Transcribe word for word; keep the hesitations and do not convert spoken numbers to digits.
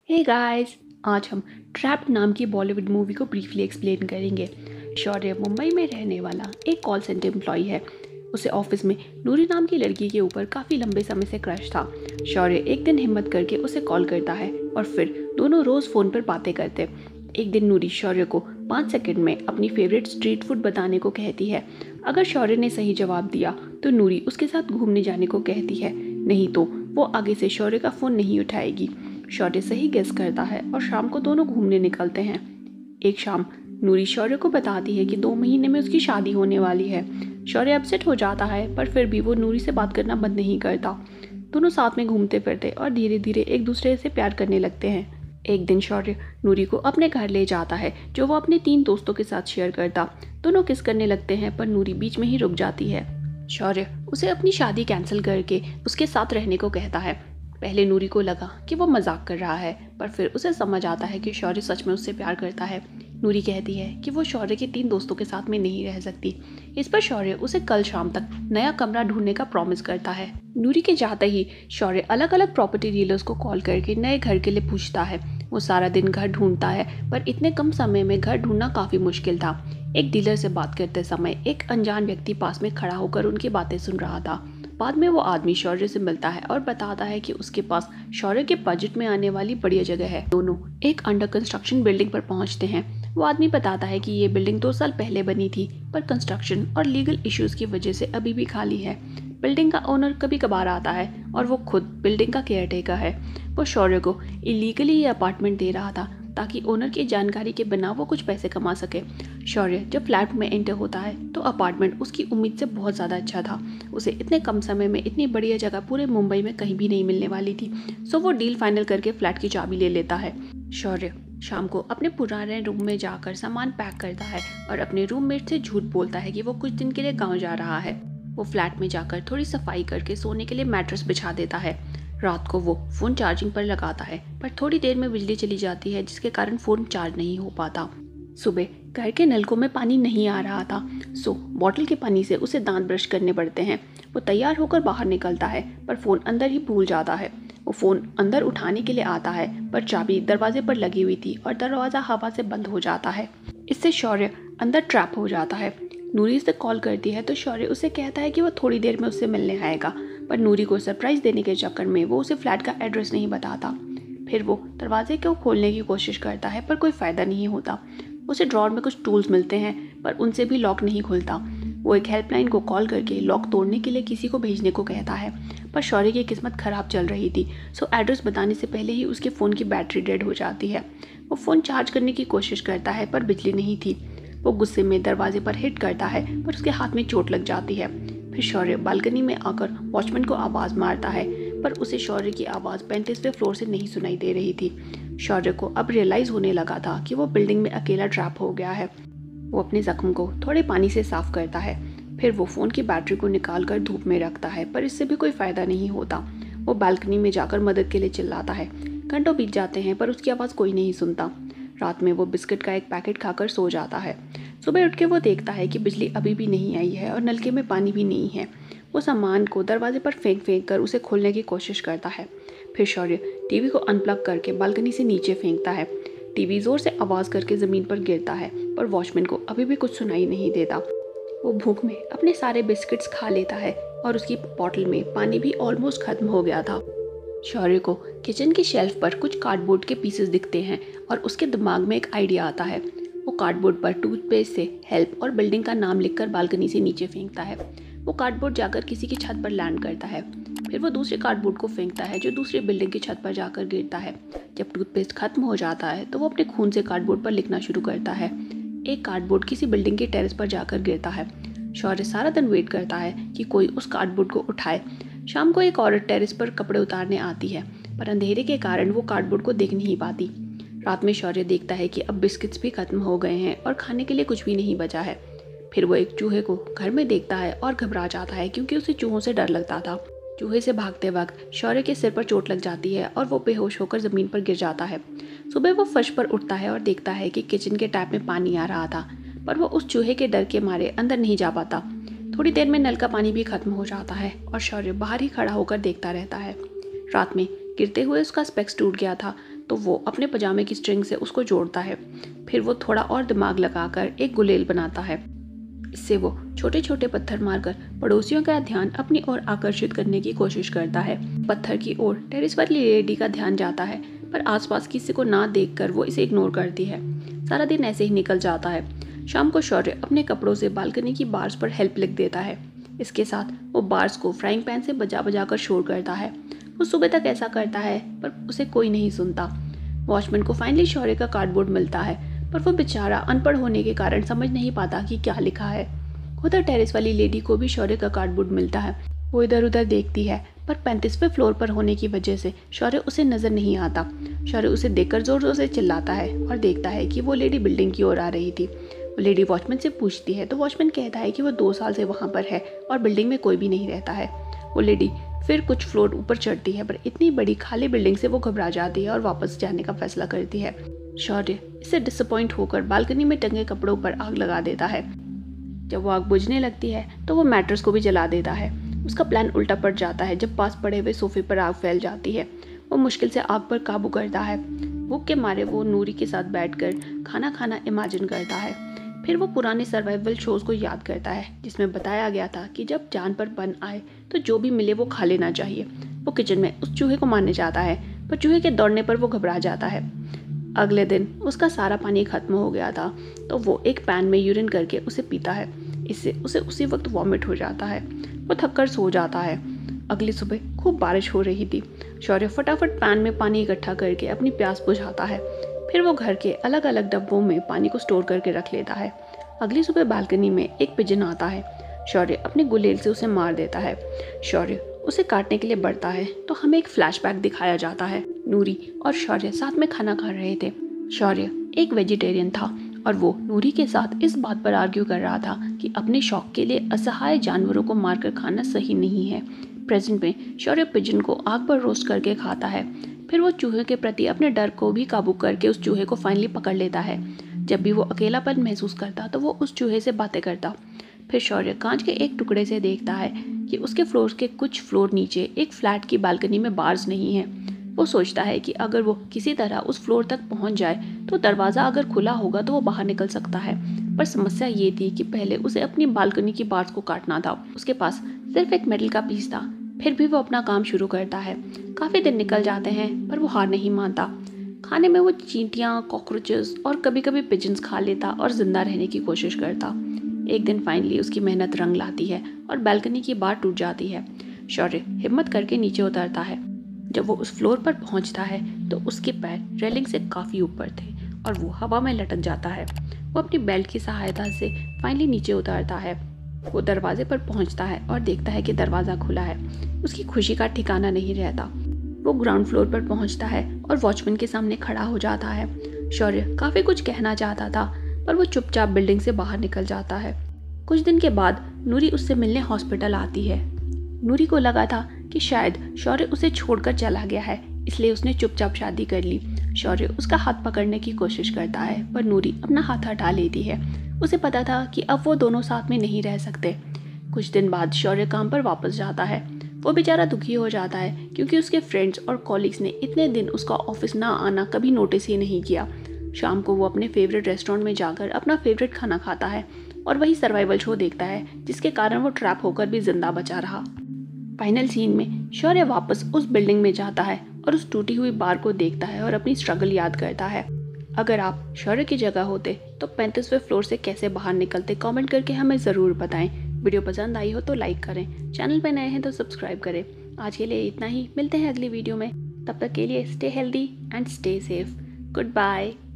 Hey guys, आज हम trapped नाम की बॉलीवुड मूवी को ब्रीफली एक्सप्लेन करेंगे। शौर्य मुंबई में रहने वाला एक कॉल सेंटर एम्प्लॉय है। उसे ऑफिस में नूरी नाम की लड़की के ऊपर काफ़ी लंबे समय से क्रश था। शौर्य एक दिन हिम्मत करके उसे कॉल करता है और फिर दोनों रोज़ फ़ोन पर बातें करते। एक दिन नूरी शौर्य को पाँच सेकंड में अपनी फेवरेट स्ट्रीट फूड बताने को कहती है। अगर शौर्य ने सही जवाब दिया तो नूरी उसके साथ घूमने जाने को कहती है, नहीं तो वो आगे से शौर्य का फ़ोन नहीं उठाएगी। शौर्य सही गेस करता है और शाम को दोनों घूमने निकलते हैं। एक शाम नूरी शौर्य को बताती है कि दो महीने में उसकी शादी होने वाली है। शौर्य अपसेट हो जाता है, पर फिर भी वो नूरी से बात करना बंद नहीं करता। दोनों साथ में घूमते फिरते और धीरे धीरे एक दूसरे से प्यार करने लगते हैं। एक दिन शौर्य नूरी को अपने घर ले जाता है, जो वो अपने तीन दोस्तों के साथ शेयर करता। दोनों किस करने लगते हैं, पर नूरी बीच में ही रुक जाती है। शौर्य उसे अपनी शादी कैंसिल करके उसके साथ रहने को कहता है। पहले नूरी को लगा कि वो मजाक कर रहा है, पर फिर उसे समझ आता है कि शौर्य सच में उससे प्यार करता है। नूरी कहती है कि वो शौर्य के तीन दोस्तों के साथ में नहीं रह सकती। इस पर शौर्य उसे कल शाम तक नया कमरा ढूंढने का प्रॉमिस करता है। नूरी के जाते ही शौर्य अलग अलग प्रॉपर्टी डीलर्स को कॉल करके नए घर के लिए पूछता है। वो सारा दिन घर ढूंढता है, पर इतने कम समय में घर ढूंढना काफ़ी मुश्किल था। एक डीलर से बात करते समय एक अनजान व्यक्ति पास में खड़ा होकर उनकी बातें सुन रहा था। बाद में वो आदमी शौर्य से मिलता है और बताता है कि उसके पास शौर्य के बजट में आने वाली बढ़िया जगह है। दोनों एक अंडर कंस्ट्रक्शन बिल्डिंग पर पहुंचते हैं। वो आदमी बताता है कि ये बिल्डिंग दो साल पहले बनी थी, पर कंस्ट्रक्शन और लीगल इश्यूज की वजह से अभी भी खाली है। बिल्डिंग का ओनर कभी कभार आता है और वो खुद बिल्डिंग का केयर टेकर है। वो शौर्य को इलीगली ये अपार्टमेंट दे रहा था ताकि ओनर की जानकारी के बिना वो कुछ पैसे कमा सके। शौर्य जब फ्लैट में एंटर होता है तो अपार्टमेंट उसकी उम्मीद से बहुत ज़्यादा अच्छा था। उसे इतने कम समय में इतनी बढ़िया जगह पूरे मुंबई में कहीं भी नहीं मिलने वाली थी, सो वो डील फाइनल करके फ्लैट की चाबी ले लेता है। शौर्य शाम को अपने पुराने रूम में जाकर सामान पैक करता है और अपने रूममेट से झूठ बोलता है कि वो कुछ दिन के लिए गाँव जा रहा है। वो फ्लैट में जाकर थोड़ी सफाई करके सोने के लिए मैट्रेस बिछा देता है। रात को वो फ़ोन चार्जिंग पर लगाता है, पर थोड़ी देर में बिजली चली जाती है, जिसके कारण फ़ोन चार्ज नहीं हो पाता। सुबह घर के नलकों में पानी नहीं आ रहा था, सो बॉटल के पानी से उसे दांत ब्रश करने पड़ते हैं। वो तैयार होकर बाहर निकलता है, पर फ़ोन अंदर ही भूल जाता है। वो फ़ोन अंदर उठाने के लिए आता है, पर चाबी दरवाजे पर लगी हुई थी और दरवाज़ा हवा से बंद हो जाता है। इससे शौर्य अंदर ट्रैप हो जाता है। नूरी से कॉल करती है तो शौर्य उसे कहता है कि वो थोड़ी देर में उससे मिलने आएगा, पर नूरी को सरप्राइज़ देने के चक्कर में वो उसे फ्लैट का एड्रेस नहीं बताता। फिर वो दरवाजे को खोलने की कोशिश करता है, पर कोई फ़ायदा नहीं होता। उसे ड्रॉर में कुछ टूल्स मिलते हैं, पर उनसे भी लॉक नहीं खुलता। वो एक हेल्पलाइन को कॉल करके लॉक तोड़ने के लिए किसी को भेजने को कहता है, पर शौर्य की किस्मत ख़राब चल रही थी, सो एड्रेस बताने से पहले ही उसके फ़ोन की बैटरी डेड हो जाती है। वो फ़ोन चार्ज करने की कोशिश करता है, पर बिजली नहीं थी। वो गुस्से में दरवाजे पर हिट करता है, पर उसके हाथ में चोट लग जाती है। फिर शौर्य बालकनी में आकर वॉचमैन को आवाज़ मारता है, पर उसे शौर्य की आवाज़ पैंतीसवें फ्लोर से नहीं सुनाई दे रही थी। शौर्य को अब रियलाइज़ होने लगा था कि वो बिल्डिंग में अकेला ट्रैप हो गया है। वो अपने जख्म को थोड़े पानी से साफ करता है। फिर वो फ़ोन की बैटरी को निकाल कर धूप में रखता है, पर इससे भी कोई फ़ायदा नहीं होता। वो बालकनी में जाकर मदद के लिए चिल्लाता है। घंटों बीत जाते हैं, पर उसकी आवाज़ कोई नहीं सुनता। रात में वो बिस्किट का एक पैकेट खाकर सो जाता है। सुबह उठ के वो देखता है कि बिजली अभी भी नहीं आई है और नलके में पानी भी नहीं है। वो सामान को दरवाजे पर फेंक फेंक कर उसे खोलने की कोशिश करता है। फिर शौर्य टीवी को अनप्लग करके बालकनी से नीचे फेंकता है। टीवी ज़ोर से आवाज़ करके ज़मीन पर गिरता है, पर वॉचमैन को अभी भी कुछ सुनाई नहीं देता। वो भूख में अपने सारे बिस्किट्स खा लेता है और उसकी बॉटल में पानी भी ऑलमोस्ट ख़त्म हो गया था। शौर्य को किचन की शेल्फ पर कुछ कार्डबोर्ड के पीसेस दिखते हैं और उसके दिमाग में एक आइडिया आता है। वो कार्डबोर्ड पर टूथपेस्ट से हेल्प और बिल्डिंग का नाम लिखकर बालकनी से नीचे फेंकता है। वो कार्डबोर्ड जाकर किसी की छत पर लैंड करता है। फिर वो दूसरे कार्डबोर्ड को फेंकता है, जो दूसरी बिल्डिंग की छत पर जाकर गिरता है। जब टूथपेस्ट खत्म हो जाता है तो वो अपने खून से कार्डबोर्ड पर लिखना शुरू करता है। एक कार्डबोर्ड किसी बिल्डिंग के टेरेस पर जाकर गिरता है। शौर्य सारा दिन वेट करता है कि कोई उस कार्डबोर्ड को उठाए। शाम को एक औरत टेरेस पर कपड़े उतारने आती है, पर अंधेरे के कारण वो कार्डबोर्ड को देख नहीं पाती। रात में शौर्य देखता है कि अब बिस्किट्स भी खत्म हो गए हैं और खाने के लिए कुछ भी नहीं बचा है। फिर वो एक चूहे को घर में देखता है और घबरा जाता है, क्योंकि उसे चूहों से डर लगता था। चूहे से भागते वक्त शौर्य के सिर पर चोट लग जाती है और वो बेहोश होकर ज़मीन पर गिर जाता है। सुबह वो फर्श पर उठता है और देखता है कि किचन के टैप में पानी आ रहा था, पर वो उस चूहे के डर के मारे अंदर नहीं जा पाता। थोड़ी देर में नल का पानी भी खत्म हो जाता है और शौर्य बाहर ही खड़ा होकर देखता रहता है। रात में गिरते हुए उसका स्पेक्स टूट गया था, तो वो अपने पजामे की स्ट्रिंग से उसको जोड़ता है। फिर वो थोड़ा और दिमाग लगाकर एक गुलेल बनाता है। इससे वो छोटे छोटे पत्थर मारकर पड़ोसियों का ध्यान अपनी ओर आकर्षित करने की कोशिश करता है। पत्थर की ओर टेरेस वाली लेडी का ध्यान जाता है, पर आसपास किसी को ना देखकर वो इसे इग्नोर करती है। सारा दिन ऐसे ही निकल जाता है। शाम को शौर्य अपने कपड़ों से बालकनी की बार्स पर हेल्प लिख देता है। इसके साथ वो बार्स को फ्राइंग पैन से बजा बजा कर शोर करता है। वो सुबह तक ऐसा करता है, पर उसे कोई नहीं सुनता। वॉचमैन को फाइनली शौर्य का कार्डबोर्ड मिलता है, पर वो बेचारा अनपढ़ होने के कारण समझ नहीं पाता कि क्या लिखा है। उधर टेरेस वाली लेडी को भी शौर्य का कार्डबोर्ड मिलता है। वो इधर उधर देखती है, पर पैंतीसवें फ्लोर पर होने की वजह से शौर्य उसे नजर नहीं आता। शौर्य उसे देखकर जोर जोर से चिल्लाता है और देखता है कि वो लेडी बिल्डिंग की ओर आ रही थी। वो लेडी वॉचमैन से पूछती है तो वॉचमैन कहता है कि वो दो साल से वहाँ पर है और बिल्डिंग में कोई भी नहीं रहता है। वो लेडी फिर कुछ फ्लोर ऊपर चढ़ती है, पर इतनी बड़ी खाली बिल्डिंग से वो घबरा जाती है और वापस जाने का फैसला करती है। शौर्य इससे डिसअपॉइंट होकर बालकनी में टंगे कपड़ों पर आग लगा देता है। जब वो आग बुझने लगती है तो वो मैट्रेस को भी जला देता है। उसका प्लान उल्टा पड़ जाता है जब पास पड़े हुए सोफे पर आग फैल जाती है। वो मुश्किल से आग पर काबू करता है। भूख के मारे वो नूरी के साथ बैठकर खाना खाना इमेजिन करता है। फिर वो पुराने सर्वाइवल शोज को याद करता है, जिसमें बताया गया था कि जब जान पर बन आए तो जो भी मिले वो खा लेना चाहिए। वो किचन में उस चूहे को मारने जाता है, पर चूहे के दौड़ने पर वो घबरा जाता है। अगले दिन उसका सारा पानी खत्म हो गया था, तो वो एक पैन में यूरिन करके उसे पीता है। इससे उसे उसी वक्त वॉमिट हो जाता है। वो थककर सो जाता है। अगली सुबह खूब बारिश हो रही थी। शौर्य फटाफट पैन में पानी इकट्ठा करके अपनी प्यास बुझाता है। फिर वो घर के अलग अलग डब्बों में पानी को स्टोर करके रख लेता है। अगली सुबह बालकनी में एक पिजन आता है। शौर्य अपने गुलेल से उसे मार देता है। शौर्य उसे काटने के लिए बढ़ता है तो हमें एक फ्लैशबैक दिखाया जाता है। नूरी और शौर्य साथ में खाना खा रहे थे। शौर्य एक वेजिटेरियन था और वो नूरी के साथ इस बात पर आर्ग्यू कर रहा था कि अपने शौक के लिए असहाय जानवरों को मारकर खाना सही नहीं है। प्रेजेंट में शौर्य पिजन को आग पर रोस्ट करके खाता है। फिर वो चूहे के प्रति अपने डर को भी काबू करके उस चूहे को फाइनली पकड़ लेता है। जब भी वो अकेलापन महसूस करता तो वो उस चूहे से बातें करता। फिर शौर्य कांच के एक टुकड़े से देखता है कि उसके फ्लोर के कुछ फ्लोर नीचे एक फ्लैट की बालकनी में बार्स नहीं है। वो सोचता है कि अगर वो किसी तरह उस फ्लोर तक पहुंच जाए तो दरवाज़ा अगर खुला होगा तो वो बाहर निकल सकता है। पर समस्या ये थी कि पहले उसे अपनी बालकनी की बार्स को काटना था। उसके पास सिर्फ एक मेटल का पीस था। फिर भी वो अपना काम शुरू करता है। काफ़ी दिन निकल जाते हैं, पर वो हार नहीं मानता। खाने में वो चींटियाँ, कॉकरोचेस और कभी कभी पिजन्स खा लेता और जिंदा रहने की कोशिश करता। एक दिन फाइनली उसकी मेहनत रंग लाती है और बालकनी की बार टूट जाती है। शौर्य हिम्मत करके नीचे उतरता है। जब वो उस फ्लोर पर पहुंचता है तो उसके पैर रेलिंग से काफ़ी ऊपर थे और वो हवा में लटक जाता है। वो अपनी बेल्ट की सहायता से फाइनली नीचे उतरता है। वो दरवाजे पर पहुंचता है और देखता है कि दरवाज़ा खुला है। उसकी खुशी का ठिकाना नहीं रहता। वो ग्राउंड फ्लोर पर पहुंचता है और वॉचमैन के सामने खड़ा हो जाता है। शौर्य काफ़ी कुछ कहना चाहता था, पर वो चुपचाप बिल्डिंग से बाहर निकल जाता है। कुछ दिन के बाद नूरी उससे मिलने हॉस्पिटल आती है। नूरी को लगा था कि शायद शौर्य उसे छोड़कर चला गया है, इसलिए उसने चुपचाप शादी कर ली। शौर्य उसका हाथ पकड़ने की कोशिश करता है, पर नूरी अपना हाथ हटा लेती है। उसे पता था कि अब वो दोनों साथ में नहीं रह सकते। कुछ दिन बाद शौर्य काम पर वापस जाता है। वो बेचारा दुखी हो जाता है क्योंकि उसके फ्रेंड्स और कॉलीग्स ने इतने दिन उसका ऑफिस ना आना कभी नोटिस ही नहीं किया। शाम को वो अपने फेवरेट रेस्टोरेंट में जाकर अपना फेवरेट खाना खाता है और वही सर्वाइवल शो देखता है, जिसके कारण वो ट्रैप होकर भी जिंदा बचा रहा। फाइनल सीन में शौर्य वापस उस बिल्डिंग में जाता है और उस टूटी हुई बार को देखता है और अपनी स्ट्रगल याद करता है। अगर आप शौर्य की जगह होते तो पैंतीसवें फ्लोर से कैसे बाहर निकलते, कमेंट करके हमें ज़रूर बताएं। वीडियो पसंद आई हो तो लाइक करें, चैनल पर नए हैं तो सब्सक्राइब करें। आज के लिए इतना ही, मिलते हैं अगली वीडियो में। तब तक के लिए stay healthy and stay safe. Good bye.